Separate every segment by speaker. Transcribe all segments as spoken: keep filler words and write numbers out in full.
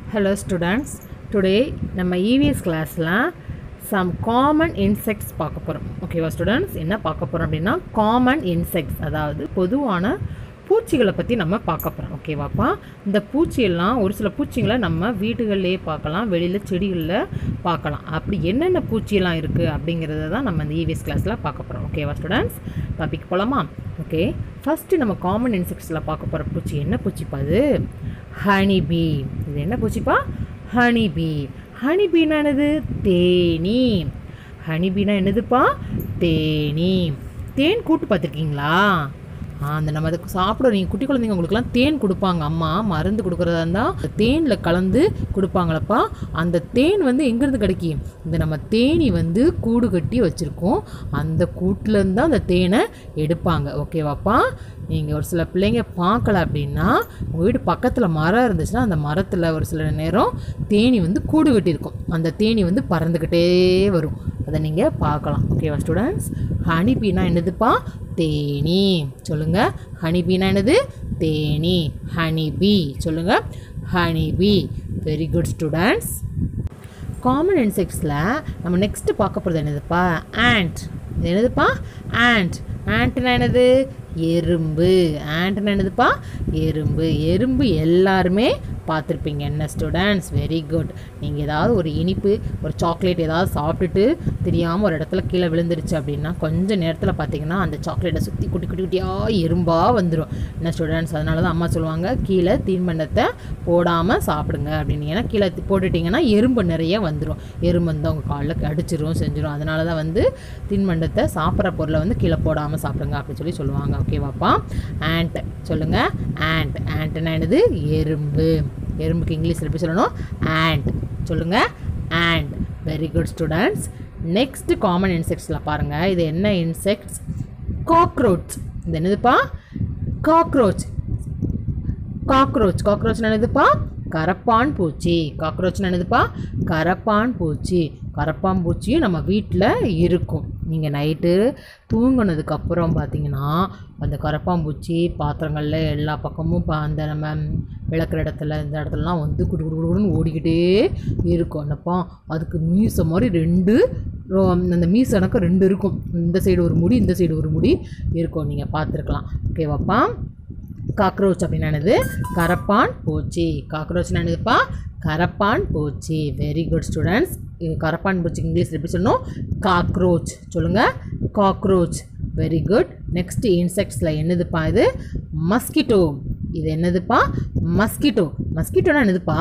Speaker 1: Hello students, today நம்ம E V S classல some common insects பார்க்க போறோம். ஓகேவா students? என்ன பார்க்க போறோம் அப்படினா common insects, அதாவது பொதுவான பூச்சிகளை பத்தி நம்ம பார்க்க போறோம். ஓகேவாப்பா? இந்த பூச்சி எல்லாம் ஒரு சில பூச்சிகளை நம்ம வீடுகளிலே பார்க்கலாம், வெளியில செடிகளில பார்க்கலாம். அப்படி என்னென்ன பூச்சி எல்லாம் இருக்கு அப்படிங்கறத தான் நம்ம இந்த E V S classல பார்க்க போறோம். ஓகேவா students? டாபிக் போலாமா? ஓகே. ஃபர்ஸ்ட் நம்ம காமன் இன்செக்ட்ஸ்ல பார்க்க போற பூச்சி என்ன பூச்சிப்பா இது? Honey bee. இது என்ன பூச்சிப்பா? Honey bee. ஹனி பீனா என்னது? தேனீ. ஹனி பீனா என்னதுப்பா? தேனீ. தேன் கூட்டு பார்த்துருக்கீங்களா? அந்த நம்ம அதுக்கு சாப்பிட நீங்கள் குட்டி குழந்தைங்க உங்களுக்குலாம் தேன் கொடுப்பாங்க, அம்மா மருந்து கொடுக்குறதா இருந்தால் தேனில் கலந்து கொடுப்பாங்களப்பா. அந்த தேன் வந்து எங்கேருந்து கிடைக்கும்? இந்த நம்ம தேனி வந்து கூடு கட்டி வச்சுருக்கோம், அந்த கூட்டிலேருந்து தான் அந்த தேனை எடுப்பாங்க. ஓகேவாப்பா? நீங்கள் ஒரு சில பிள்ளைங்க பார்க்கல அப்படின்னா உங்கள் வீட்டு பக்கத்தில் மரம் இருந்துச்சுன்னா அந்த மரத்தில் ஒரு சில நேரம் தேனி வந்து கூடு கட்டியிருக்கும், அந்த தேனி வந்து பறந்துக்கிட்டே வரும், அதை நீங்கள் பார்க்கலாம். ஓகேவா ஸ்டூடெண்ட்ஸ்? ஹனி பீனா என்னதுப்பா? தேனி. சொல்லுங்க, ஹனி பீனா என்னது? தேனி. Honey bee. சொல்லுங்க, honey bee. Very good students. Common இன்செக்ட்ஸில் நம்ம நெக்ஸ்ட் பார்க்க போகிறது என்னதுப்பா? ஆண்ட். இது என்னதுப்பா? ஆண்ட். ஆண்ட்னா என்னது? எறும்பு. ஆண்ட்னா என்னதுப்பா? எறும்பு. எறும்பு எல்லாருமே பார்த்துருப்பீங்க என்ன ஸ்டூடெண்ட்ஸ்? Very good. நீங்கள் ஏதாவது ஒரு இனிப்பு ஒரு சாக்லேட் ஏதாவது சாப்பிட்டுட்டு தெரியாமல் ஒரு இடத்துல கீழே விழுந்துருச்சு அப்படின்னா கொஞ்சம் நேரத்தில் பார்த்தீங்கன்னா அந்த சாக்லேட்டை சுற்றி குட்டி குட்டி குட்டியாக எறும்பாக வந்துடும் என்ன ஸ்டூடெண்ட்ஸ்? அதனால தான் அம்மா சொல்லுவாங்க கீழே தீன்பண்டத்தை போடாமல் சாப்பிடுங்க அப்படின்னு. ஏன்னா கீழே போட்டுட்டிங்கன்னா எறும்பு நிறைய வந்துடும், எறும்பு வந்து அவங்க காலில் அடிச்சிரும் செஞ்சிடும். அதனால தான் வந்து தீன்பண்டத்தை சாப்பிட்ற பொருளை வந்து கீழே போடாமல் சாப்பிடுங்க அப்படின்னு சொல்லி சொல்லுவாங்க. ஓகேவாப்பா? ஆண்ட். சொல்லுங்கள், ஆண்ட். ஆண்ட்னா என்னது? எறும்பு. எறும்புக்கு இங்கிலீஷில் எப்படி சொல்லணும்? ஆண்ட். சொல்லுங்கள், ant. Very good students. Next common இன்செக்ட்ஸில் பாருங்கள், இது என்ன இன்செக்ட்ஸ்? காக்ரோச். இது என்னதுப்பா? காக்ரோச். காக்ரோச். காக்ரோச் என்னதுப்பா? கரப்பான் பூச்சி. காக்ரோச் என்னதுப்பா? கரப்பான் பூச்சி. கரப்பான் பூச்சியும் நம்ம வீட்டில் இருக்கும். நீங்கள் நைட்டு தூங்கினதுக்கப்புறம் பார்த்தீங்கன்னா அந்த கரப்பாம்பூச்சி பாத்திரங்களில் எல்லா பக்கமும் பா அந்த நம்ம விளக்குற இடத்துல இந்த இடத்துலலாம் வந்து குடு குடுன்னு ஓடிக்கிட்டே இருக்கும். என்னப்பா அதுக்கு மீசை மாதிரி ரெண்டு அந்த மீசை எனக்கு ரெண்டு இருக்கும், இந்த சைடு ஒரு முடி இந்த சைடு ஒரு முடி இருக்கும், நீங்கள் பார்த்துருக்கலாம். ஓகேவாப்பா? காக்ரோச் அப்படின்னா என்னது? கரப்பான் பூச்சி. காக்ரோச் என்னதுப்பா? கரப்பான் பூச்சி. Very good students. கரப்பான் பூச்சிக்கு இங்கிலீஷ் எப்படி சொல்லணும்? காக்ரோச். சொல்லுங்கள், காக்ரோச். Very good. நெக்ஸ்ட் இன்செக்ட்ஸில் என்னதுப்பா? இது மஸ்கிட்டோ. இது என்னதுப்பா? மஸ்கிட்டோ. மஸ்கிட்டோனா என்னதுப்பா?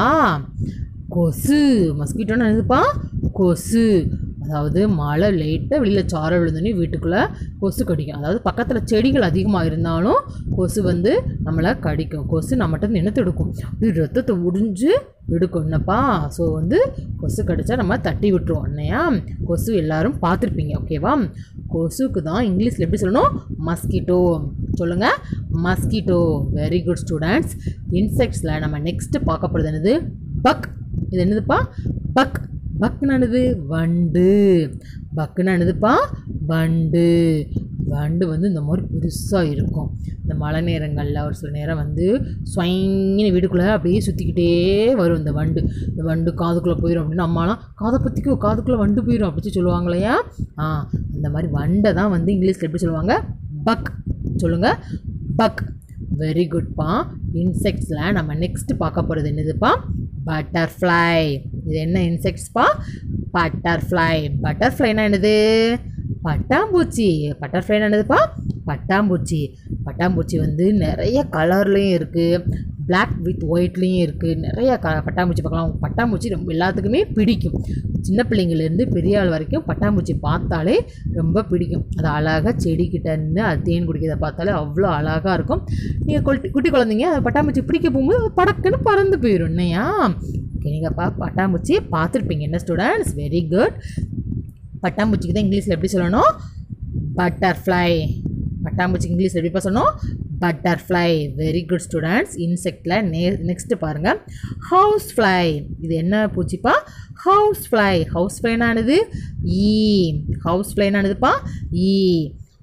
Speaker 1: கொசு. மஸ்கிட்டோனா என்னதுப்பா? கொசு. அதாவது மழை லைட்டாக வெளியில் சாரை விழுந்தோடனே வீட்டுக்குள்ளே கொசு கடிக்கும். அதாவது பக்கத்தில் செடிகள் அதிகமாக இருந்தாலும் கொசு வந்து நம்மளை கடிக்கும். கொசு நம்மகிட்ட என்ன எடுக்கும்? அப்படி ரத்தத்தை உறிஞ்சு எடுக்கும் என்னப்பா. ஸோ வந்து கொசு கடிச்சா நம்ம தட்டி விட்டுருவோம் இல்லையா? கொசு எல்லாரும் பார்த்துருப்பீங்க. ஓகேவா? கொசுக்கு தான் இங்கிலீஷில் எப்படி சொல்லணும்? மஸ்கிட்டோ. சொல்லுங்கள், மஸ்கிட்டோ. Very good students. இன்செக்ட்ஸில் நம்ம நெக்ஸ்ட்டு பார்க்க போகிறது என்னது? பக். இது என்னதுப்பா? பக். பக்குன்னு என்னது? வண்டு. பக்குன்னு என்னதுப்பா? வண்டு. வண்டு வந்து இந்த மாதிரி பெருசாக இருக்கும். இந்த மழை நேரங்களில் ஒரு சில நேரம் வந்து ஸ்வைங்கின வீடுக்குள்ளே அப்படியே சுற்றிக்கிட்டே வரும் இந்த வண்டு. இந்த வண்டு காதுக்குள்ளே போயிடும் அப்படின்னு அம்மாலாம் காதை பற்றிக்கும், காதுக்குள்ளே வண்டு போயிடும் அப்படின்னு சொல்லுவாங்க இல்லையா? ஆ அந்த மாதிரி வண்டை தான் வந்து இங்கிலீஷில் எப்படி சொல்லுவாங்க? பக். சொல்லுங்கள், பக். வெரி குட்ப்பா. இன்செக்ட்ஸில் நம்ம நெக்ஸ்ட்டு பார்க்க போகிறது என்னதுப்பா? பட்டர்ஃப்ளை. இது என்ன இன்செக்ட்ஸ்ப்பா? பட்டர்ஃப்ளை. பட்டர்ஃப்ளைனா என்னது? பட்டாம்பூச்சி. பட்டர்ஃப்ளைனா என்னதுப்பா? பட்டாம்பூச்சி. பட்டாம்பூச்சி வந்து நிறைய கலர்லேயும் இருக்குது, பிளாக் வித் ஒயிட்லேயும் இருக்குது. நிறைய க பட்டாம்பூச்சி பார்க்கலாம். பட்டாம்பூச்சி ரொம்ப எல்லாத்துக்குமே பிடிக்கும். சின்ன பிள்ளைங்கள்லேருந்து பெரிய ஆள் வரைக்கும் பட்டாம்பூச்சி பார்த்தாலே ரொம்ப பிடிக்கும். அது அழகாக செடிக்கிட்ட இருந்து அது தேன் குடிக்கிறத பார்த்தாலே அவ்வளோ அழகாக இருக்கும். நீங்கள் குட்டி குட்டி குழந்தைங்க அது பட்டாம்பூச்சி பிடிக்க போகும்போது படக்குன்னு பறந்து போயிடும் இல்லையா? ஓகே, நீங்கள் பா பட்டாம்பூச்சியை பார்த்துருப்பீங்க என்ன ஸ்டூடெண்ட்ஸ்? Very good. பட்டாம்பூச்சிக்கு தான் இங்கிலீஷில் எப்படி சொல்லணும்? பட்டர்ஃப்ளை. பட்டாம்பூச்சிக்கு இங்கிலீஷில் எப்படி சொல்லணும்? பட்டர்ஃப்ளை. Very good students. இன்செக்டில் நே நெக்ஸ்ட்டு பாருங்கள், ஹவுஸ் ஃப்ளை. இது என்ன பூச்சிப்பா? House fly. ஹவுஸ் ஃப்ளைனானது ஈ. ஹவுஸ் ஃப்ளைனானதுப்பா ஈ.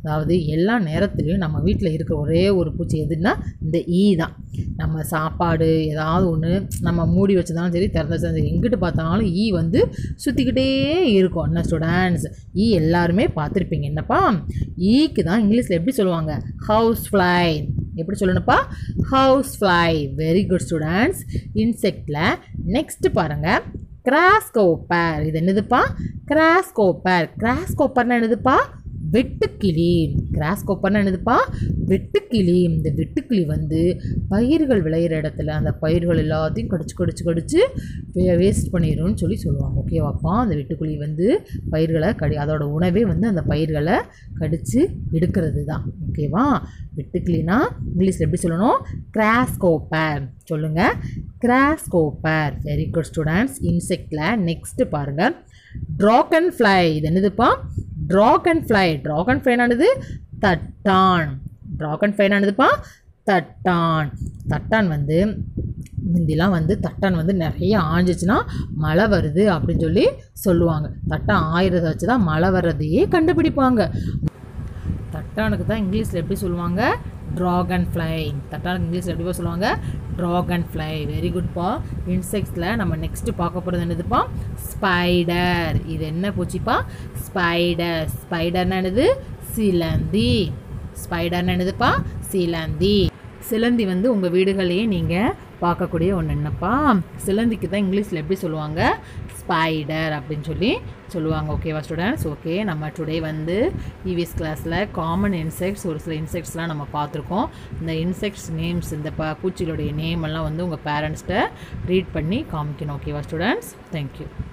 Speaker 1: அதாவது எல்லா நேரத்துலையும் நம்ம வீட்டில் இருக்க ஒரே ஒரு பூச்சி எதுன்னா இந்த ஈ தான். நம்ம சாப்பாடு ஏதாவது ஒன்று நம்ம மூடி வச்சுதாலும் சரி, திறந்து வச்சாலும் சரி, எங்கிட்டு பார்த்தாலும் ஈ வந்து சுற்றிக்கிட்டே இருக்கும். என்ன ஸ்டூடெண்ட்ஸ், ஈ எல்லாருமே பார்த்துருப்பீங்க. என்னப்பா, ஈக்கு தான் இங்கிலீஷில் எப்படி சொல்லுவாங்க? House fly. எப்படி சொல்லணும்ப்பா? House fly. Very good students. இன்செக்டில் நெக்ஸ்ட்டு பாருங்கள், கிராஸ்கோப்பர். இது என்னதுப்பா? கிராஸ்கோப்பர். கிராஸ்கோப்பர்னா என்னதுப்பா? வெட்டுக்கிளி. கிராஸ்கோப்பர்னா என்னதுப்பா? வெட்டுக்கிளி. இந்த வெட்டுக்கிளி வந்து பயிர்கள் விளையிற இடத்துல அந்த பயிர்கள் எல்லாத்தையும் கடிச்சு கடிச்சு கடிச்சு வேஸ்ட் பண்ணிடும்னு சொல்லி சொல்லுவாங்க. ஓகேவாப்பா? அந்த வெட்டுக்கிளி வந்து பயிர்களை கடி அதோட உணவே வந்து அந்த பயிர்களை கடிச்சு எடுக்கிறது தான். ஓகேவா? வெட்டுக்கிளினா இங்கிலீஷில் எப்படி சொல்லணும்? கிராஸ்கோப்பர். சொல்லுங்கள், கிராஸ்கோப்பர். Very good students. இன்செக்டில் நெக்ஸ்ட்டு பாருங்கள், ட்ராகன் ஃப்ளை. இது என்னதுப்பா? Dragon fly. ட்ராகன் ஃப்ளைனானது தட்டான். ட்ராகன் ஃப்ளைனானதுப்பா தட்டான். தட்டான் வந்து முந்திலாம் வந்து தட்டான் வந்து நிறைய ஆஞ்சிச்சுன்னா மழை வருது அப்படின்னு சொல்லி சொல்லுவாங்க. தட்டான் ஆயிரத்தை வச்சு தான் மழை வர்றதையே கண்டுபிடிப்பாங்க. தட்டானுக்கு தான் இங்கிலீஷில் எப்படி சொல்லுவாங்க? Dragon fly. தட்டானுக்கு இங்கிலீஷில் எப்படி சொல்லுவாங்க? Dragonfly. வெரி குட்ப்பா. இன்செக்ட்ஸில் நம்ம நெக்ஸ்ட்டு பார்க்க போகிறது என்னதுப்பா? ஸ்பைடர். இது என்ன பூச்சிப்பா? ஸ்பைடர். ஸ்பைடர்னா என்னது? சிலந்தி. ஸ்பைடர்னா என்னதுப்பா? சிலந்தி. சிலந்தி வந்து உங்கள் வீடுகளையே நீங்கள் பார்க்கக்கூடிய ஒன்று. என்னப்பா, சிலந்திக்கு தான் இங்கிலீஷில் எப்படி சொல்லுவாங்க? ஸ்பைடர் அப்படின்னு சொல்லி சொல்லுவாங்க. ஓகேவா ஸ்டூடெண்ட்ஸ்? ஓகே, நம்ம டுடே வந்து இவிஎஸ் கிளாஸில் காமன் இன்செக்ட்ஸ், ஒரு சில இன்செக்ட்ஸ்லாம் நம்ம பார்த்துருக்கோம். இந்த இன்செக்ட்ஸ் நேம்ஸ், இந்த ப பூச்சிகளுடைய நேம் எல்லாம் வந்து உங்கள் பேரண்ட்ஸ்கிட்ட ரீட் பண்ணி காமிக்கணும். ஓகேவா ஸ்டூடெண்ட்ஸ்? தேங்க்யூ.